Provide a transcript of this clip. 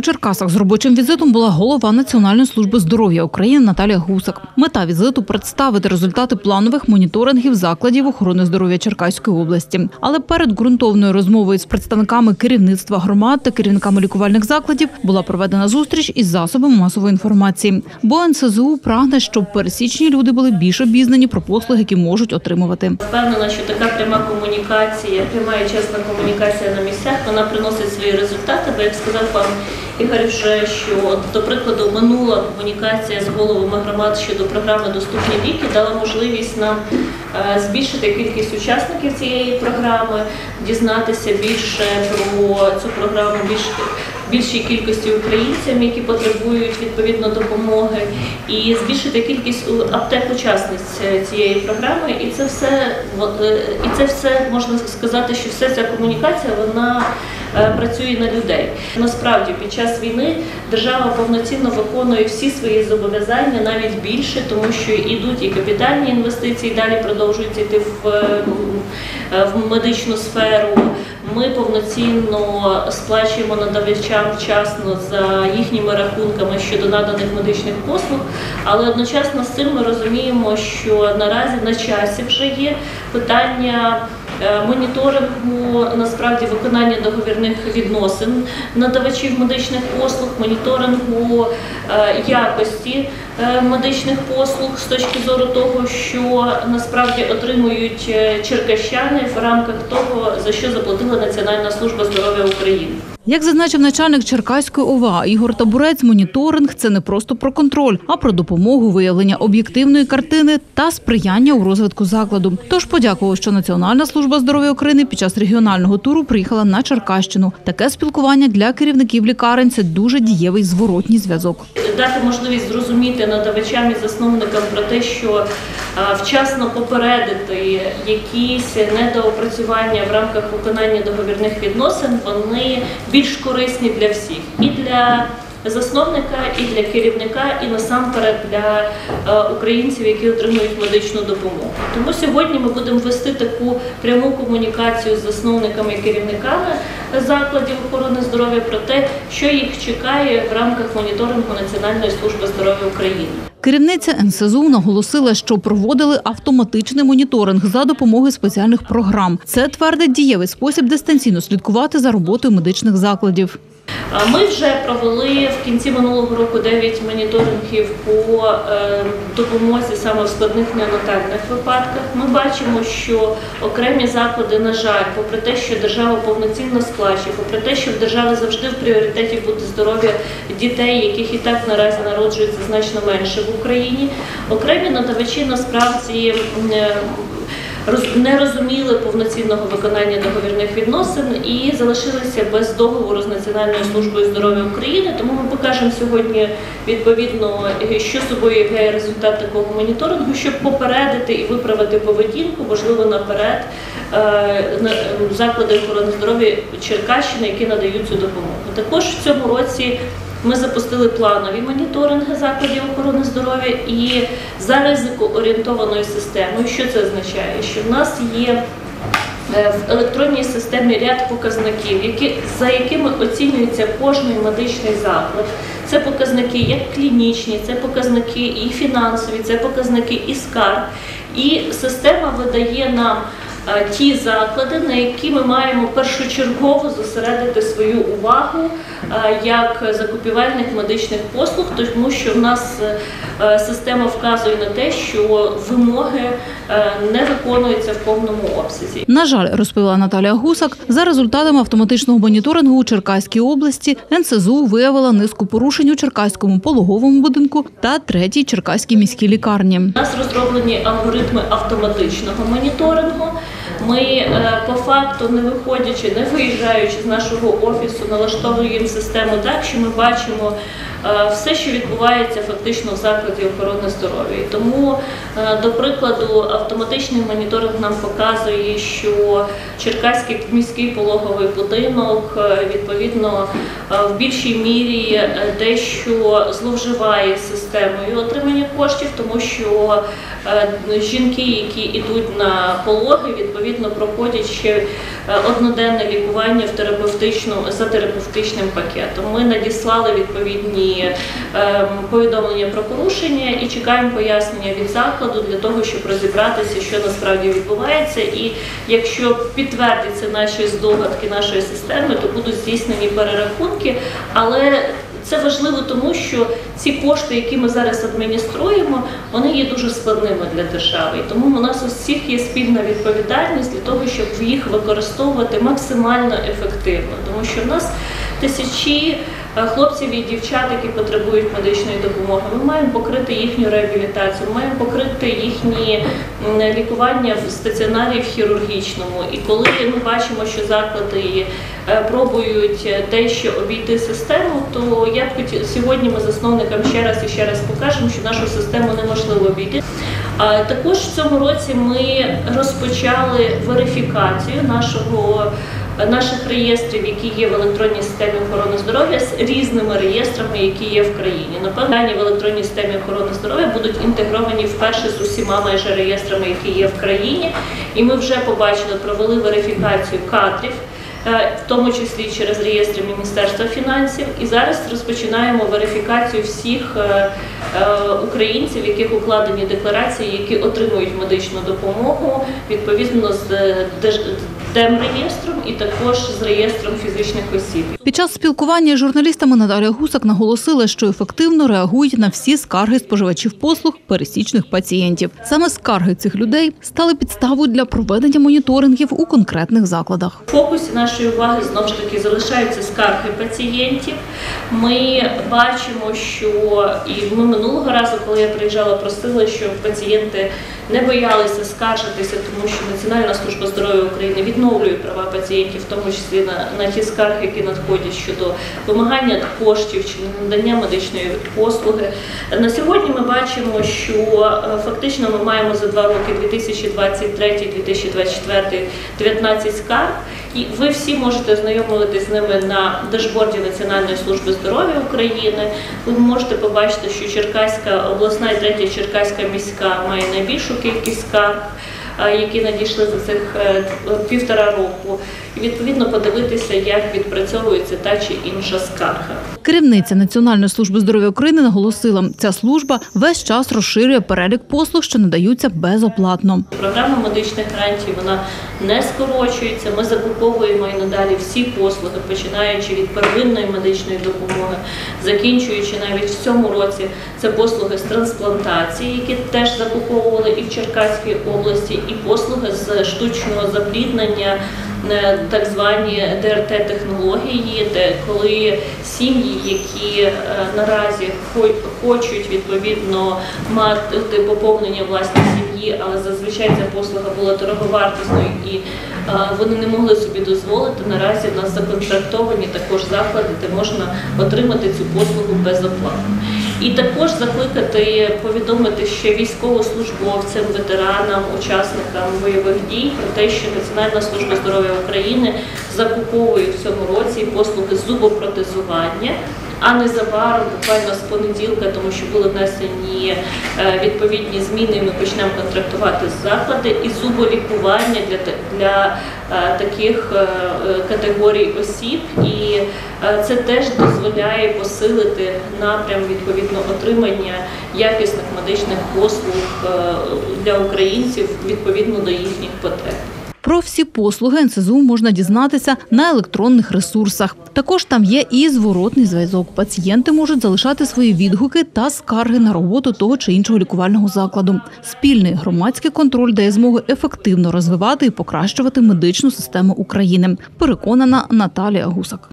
Черкасах з робочим візитом була голова Національної служби здоров'я України Наталія Гусак. Мета візиту – представити результати планових моніторингів закладів охорони здоров'я Черкаської області. Але перед ґрунтовною розмовою з представниками керівництва громад та керівниками лікувальних закладів була проведена зустріч із засобами масової інформації. Бо НСЗУ прагне, щоб пересічні люди були більш обізнані про послуги, які можуть отримувати. Впевнена, що така пряма комунікація, пряма і чесна комунікація на місцях, вона приносить свої результати. Бо, як сказав пан Ігор, вже, що, до прикладу, минула комунікація з головами громад щодо програми «Доступні ліки» дала можливість нам збільшити кількість учасників цієї програми, дізнатися більше про цю програму більшій кількості українцям, які потребують відповідно допомоги, і збільшити кількість аптек-учасниць цієї програми. І це все, можна сказати, що вся ця комунікація, вона працює на людей. Насправді, під час війни держава повноцінно виконує всі свої зобов'язання, навіть більше, тому що йдуть і капітальні інвестиції, далі продовжують йти в медичну сферу. Ми повноцінно сплачуємо надавачам вчасно за їхніми рахунками щодо наданих медичних послуг, але одночасно з цим ми розуміємо, що наразі на часі вже є питання моніторингу, насправді, виконання договірних відносин надавачів медичних послуг, моніторингу якості медичних послуг з точки зору того, що насправді отримують черкащани в рамках того, за що заплатила Національна служба здоров'я України. Як зазначив начальник Черкаської ОВА Ігор Табурець, моніторинг – це не просто про контроль, а про допомогу, виявлення об'єктивної картини та сприяння у розвитку закладу. Тож подякував, що Національна служба здоров'я України під час регіонального туру приїхала на Черкащину. Таке спілкування для керівників лікарень – це дуже дієвий зворотній зв'язок. Дати можливість зрозуміти надавачам і засновникам про те, що вчасно попередити якісь недоопрацювання в рамках виконання договірних відносин, вони більш корисні для всіх. І для засновника, і для керівника, і насамперед для українців, які отримують медичну допомогу. Тому сьогодні ми будемо вести таку пряму комунікацію з засновниками і керівниками закладів охорони здоров'я про те, що їх чекає в рамках моніторингу Національної служби здоров'я України. Керівниця НСЗУ наголосила, що проводили автоматичний моніторинг за допомогою спеціальних програм. Це, твердить, дієвий спосіб дистанційно слідкувати за роботою медичних закладів. Ми вже провели в кінці минулого року 9 моніторингів по допомозі саме в складних неонатальних випадках. Ми бачимо, що окремі заклади, на жаль, попри те, що держава повноцінно сплачує, попри те, що в держави завжди в пріоритеті буде здоров'я дітей, яких і так наразі народжується значно менше в Україні, окремі надавачі насправді не розуміли повноцінного виконання договірних відносин і залишилися без договору з Національною службою здоров'я України. Тому ми покажемо сьогодні відповідно, що собою являє результат такого моніторингу, щоб попередити і виправити поведінку, можливо, наперед, заклади охорони здоров'я Черкащини, які надають цю допомогу. Також в цьому році ми запустили планові моніторинги закладів охорони здоров'я і за ризикоорієнтованою системою. Що це означає? Що в нас є в електронній системі ряд показників, за якими оцінюється кожний медичний заклад. Це показники як клінічні, це показники і фінансові, це показники і скарг. І система видає нам ті заклади, на які ми маємо першочергово зосередити свою увагу як закупівельних медичних послуг, тому що в нас система вказує на те, що вимоги не виконуються в повному обсязі. На жаль, розповіла Наталія Гусак, за результатами автоматичного моніторингу у Черкаській області НСЗУ виявила низку порушень у Черкаському пологовому будинку та 3-й Черкаській міській лікарні. У нас розроблені алгоритми автоматичного моніторингу. Ми по факту, не виходячи, не виїжджаючи з нашого офісу, налаштовуємо систему так, що ми бачимо все, що відбувається фактично в закладі охорони здоров'я. Тому, до прикладу, автоматичний моніторинг нам показує, що Черкаський міський пологовий будинок, відповідно, в більшій мірі дещо зловживає системою отримання коштів, тому що жінки, які йдуть на пологи, відповідно, проходять ще одноденне лікування за терапевтичним пакетом. Ми надіслали відповідні повідомлення про порушення і чекаємо пояснення від закладу для того, щоб розібратися, що насправді відбувається. І якщо підтвердяться наші здогадки нашої системи, то будуть здійснені перерахунки. Але це важливо тому, що ці кошти, які ми зараз адмініструємо, вони є дуже складними для держави. І тому у нас у всіх є спільна відповідальність для того, щоб їх використовувати максимально ефективно. Тому що в нас тисячі хлопців і дівчат, які потребують медичної допомоги. Ми маємо покрити їхню реабілітацію, ми маємо покрити їхні лікування в стаціонарі в хірургічному. І коли ми бачимо, що заклади пробують дещо обійти систему, то я б хотіла, сьогодні ми засновникам ще раз покажемо, що нашу систему неможливо обійти. Також в цьому році ми розпочали верифікацію наших реєстрів, які є в електронній системі охорони здоров'я, з різними реєстрами, які є в країні. Напевно, дані в електронній системі охорони здоров'я будуть інтегровані вперше з усіма майже реєстрами, які є в країні. І ми вже провели верифікацію кадрів, в тому числі через реєстри Міністерства фінансів. І зараз розпочинаємо верифікацію всіх українців, яких укладені декларації, які отримують медичну допомогу, відповідно з Демреєстром і також з реєстром фізичних осіб. Під час спілкування з журналістами Наталія Гусак наголосила, що ефективно реагують на всі скарги споживачів послуг пересічних пацієнтів. Саме скарги цих людей стали підставою для проведення моніторингів у конкретних закладах. В фокусі нашої уваги знову ж таки залишаються скарги пацієнтів. Ми бачимо, що і ми минулого разу, коли я приїжджала, просила, щоб пацієнти не боялися скаржитися, тому що Національна служба здоров'я України відновлює права пацієнтів, в тому числі на ті скарги, які надходять щодо вимагання коштів чи надання медичної послуги. На сьогодні ми бачимо, що фактично ми маємо за 2 роки 2023-2024 19 скарг. І ви всі можете ознайомитися з ними на дашборді Національної служби здоров'я України. Ви можете побачити, що Черкаська обласна і 3 Черкаська міська має найбільшу кількість скарг, які надійшли за цих 1,5 року. І відповідно подивитися, як відпрацьовується та чи інша скарга. Керівниця Національної служби здоров'я України наголосила, ця служба весь час розширює перелік послуг, що надаються безоплатно. Програма медичних гарантій, вона не скорочується. Ми закуповуємо і надалі всі послуги, починаючи від первинної медичної допомоги, закінчуючи навіть в цьому році це послуги з трансплантації, які теж закуповували і в Черкаській області, і послуги з штучного запліднення, так звані ДРТ-технології, де коли сім'ї, які наразі хочуть відповідно мати поповнення власної сім'ї, але зазвичай ця послуга була дороговартісною і вони не могли собі дозволити, наразі в нас законтрактовані також заклади, де можна отримати цю послугу безоплатно. І також закликати, повідомити ще військовослужбовцям, ветеранам, учасникам бойових дій про те, що Національна служба здоров'я України закуповує в цьому році послуги зубопротезування, а незабаром, буквально з понеділка, тому що були внесені відповідні зміни, і ми почнемо контрактувати заклади, і зуболікування для таких категорій осіб. І це теж дозволяє посилити напрям відповідно отримання якісних медичних послуг для українців відповідно до їхніх потреб. Про всі послуги НСЗУ можна дізнатися на електронних ресурсах. Також там є і зворотний зв'язок. Пацієнти можуть залишати свої відгуки та скарги на роботу того чи іншого лікувального закладу. Спільний громадський контроль дає змогу ефективно розвивати і покращувати медичну систему України. Переконана Наталія Гусак.